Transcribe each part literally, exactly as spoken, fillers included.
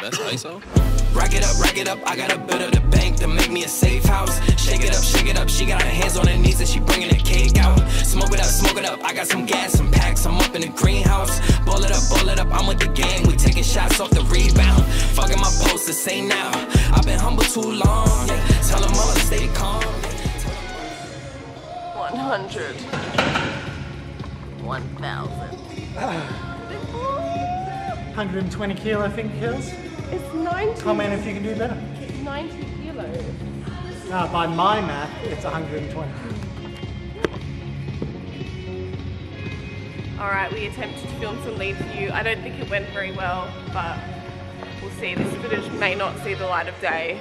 That's I S O. Rack it up, rack it up, I got a bit of the bank to make me a safe house. Shake it up, shake it up, she got her hands on her knees and she bringing the cake out. Smoke it up, smoke it up, I got some gas, some packs, I'm up in the greenhouse. Ball it up, ball it up, I'm with the gang, we taking shots off the rebound. Fucking my posters, say now, I've been humble too long, yeah. Tell them all to stay calm, one hundred. one thousand. one hundred twenty kilo, I think, kills. It's ninety. Comment if you can do better. It's ninety kilos. No, by my math, it's one hundred twenty. Alright, we attempted to film some lead for you. I don't think it went very well, but we'll see. This footage may not see the light of day.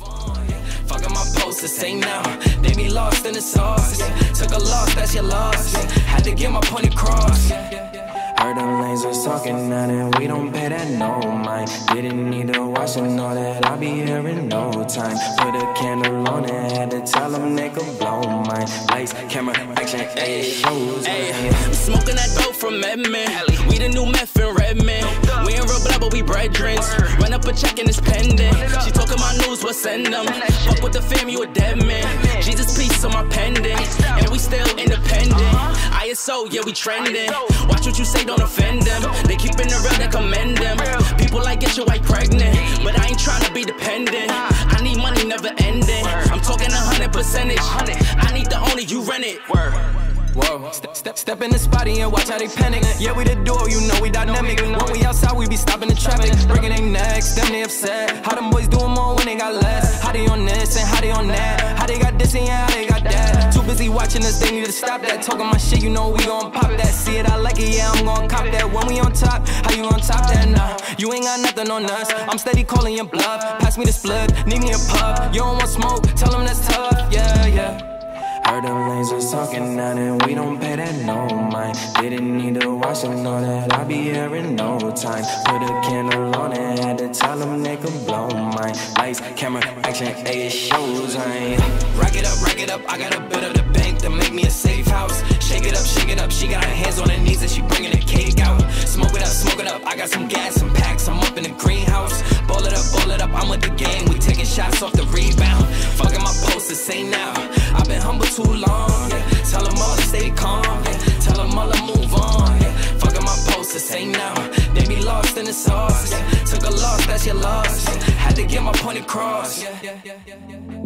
Fucking my posters, say now, they be lost in the sauce. Took a loss, that's your loss. Had to get my point across. Heard them lasers talking now that we don't pay that no mind. Didn't need to watch and know that I'll be here in no time. Put a candle on it, had to tell them they could blow mine. Lights, camera, action, ayy, shows. I'm smoking that dope from Edmond. We the new meth in Redmond. We ain't real blood, but we brethren. Run up a check and it's pending. She talking my news, we'll send them. Fuck with the fam, you a dead man. Jesus peace on my pendant. And we still independent. I S O, yeah, we trending. Watch what you say, don't offend them. They keeping it real, they commend them. People like get your wife pregnant, but I ain't trying to be dependent. I need money never ending. I'm talking a hundred percentage. I need the owner, you rent it. Whoa, step, step, step in the spotty and watch how they panic. Yeah, we the duo, you know we dynamic. When we outside, we be stopping the traffic. Breaking their necks, them they upset. How them boys doing more when they got less? How they on this and how they on that? How they got this and yeah, how they got that? Too busy watching us, they need to stop that. Talking my shit, you know we gon' pop that. See it, I like it, yeah, I'm gon' cop that. When we on top, how you on top that? Nah, you ain't got nothing on us. I'm steady calling your bluff. Pass me the split, need me a puff. You don't want smoke, tell them that's tough, yeah, yeah. Heard them lasers talking now that we don't pay that no mind. Didn't need to watch and know that I'll be here in no time. Put a candle on it, had to tell them they could blow mine. Lights, camera, action, ayy, shows, I Rack it up, rack it up, I got a bit of the bank to make me a safe house. Shake it up, shake it up, she got her hands on her knees and she bringing the cake out. Smoke it up, smoke it up, I got some gas, some packs, I'm up in the greenhouse. Ball it up, ball it up, I'm with the gang, we taking shots off the rebound. Fucking my posters, say now, I've been humble too long, yeah. Tell them all to stay calm, yeah. Tell them all to move on, yeah. Fucking my posters, say now, they be lost in the sauce, yeah. Took a loss, that's your loss, yeah. Had to get my point across, yeah. Yeah, yeah, yeah, yeah, yeah.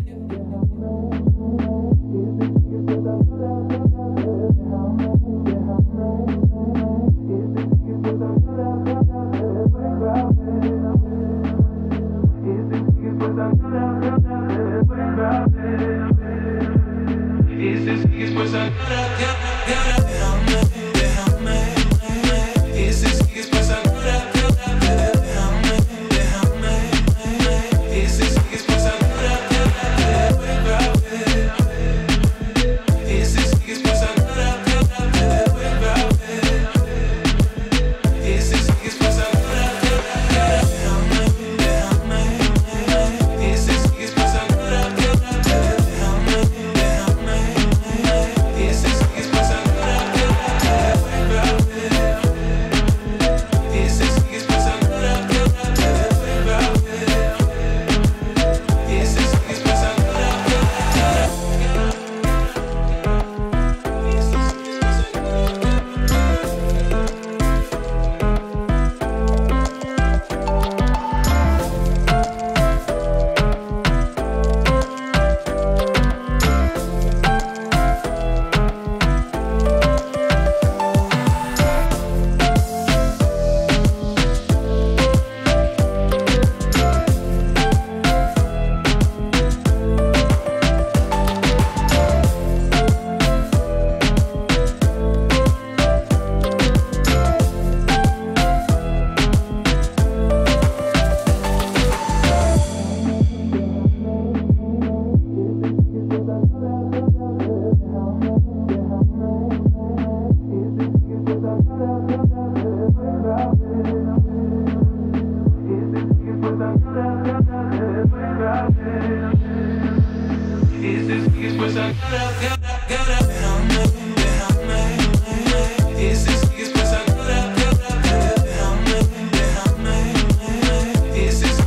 Is this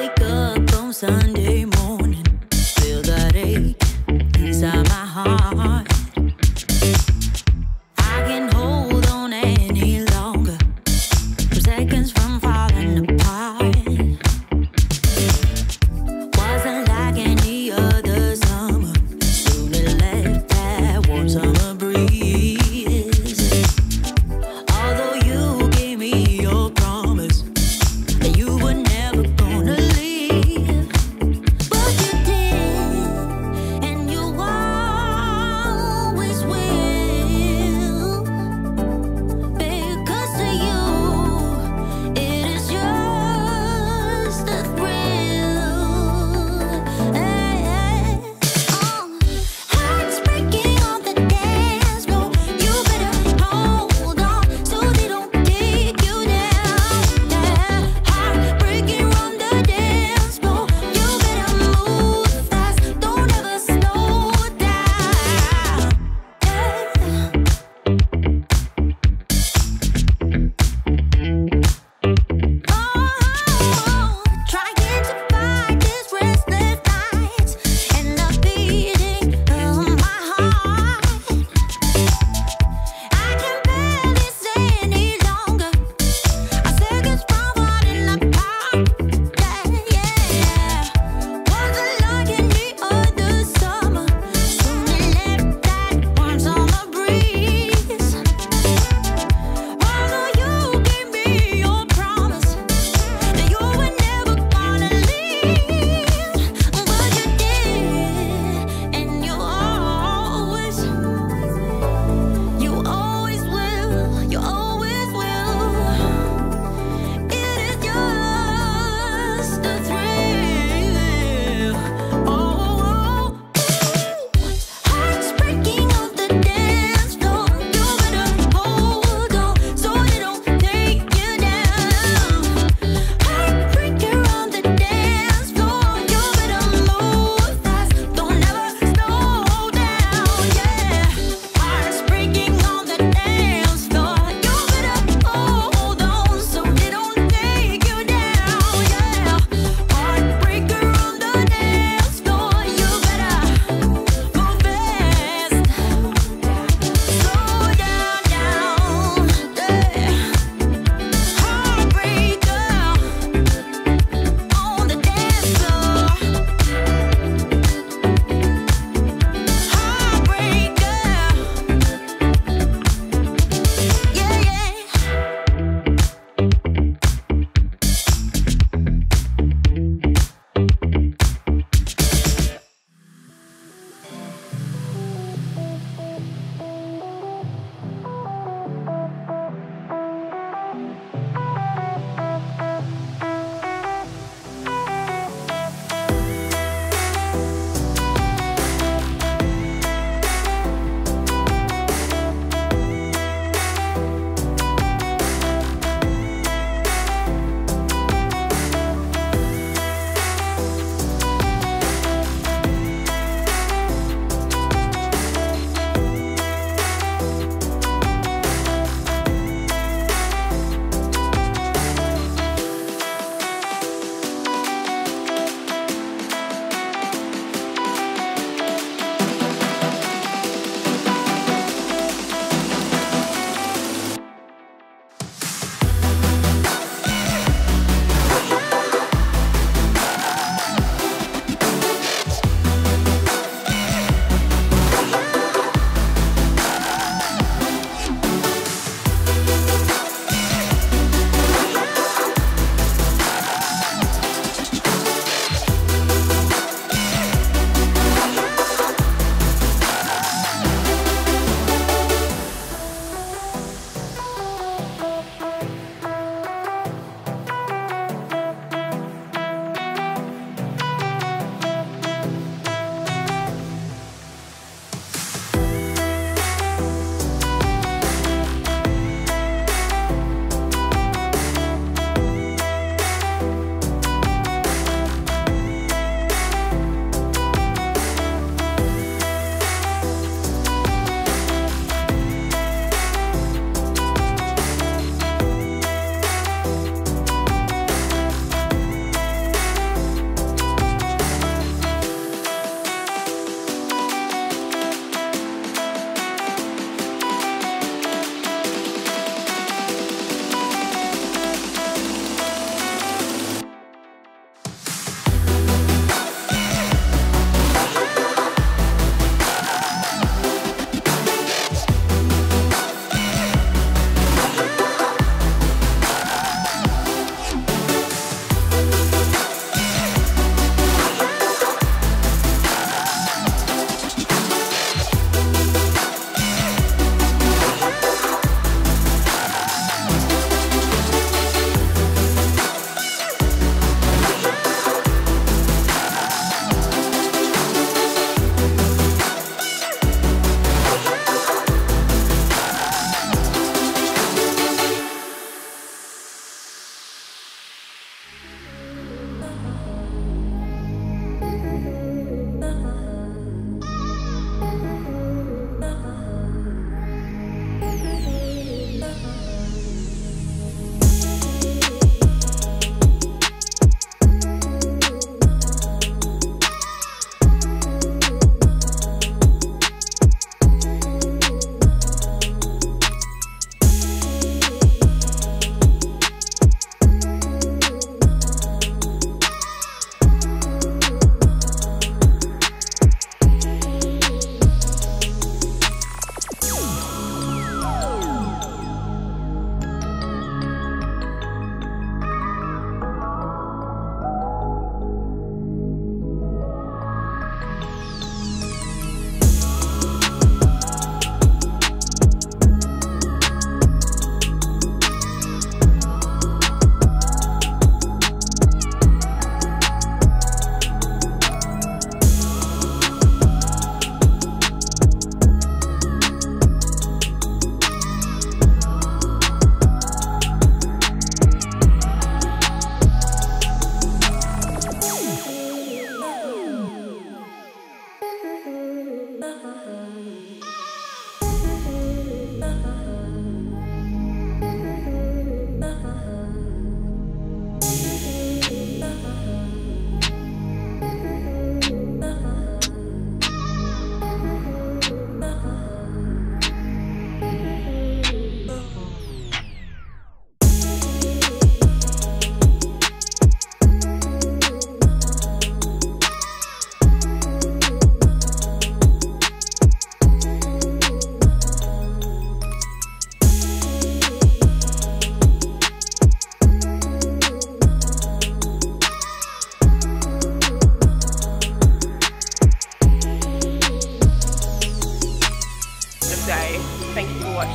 wake up on Sunday morning, feel that ache inside my heart. I can't hold on any longer, I'm seconds from falling apart. Wasn't like any other summer, soon it left that warm summer breeze. Although you gave me your promise that you were never gonna leave,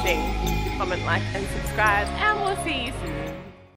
watching. Comment, like and subscribe, and we'll see you soon.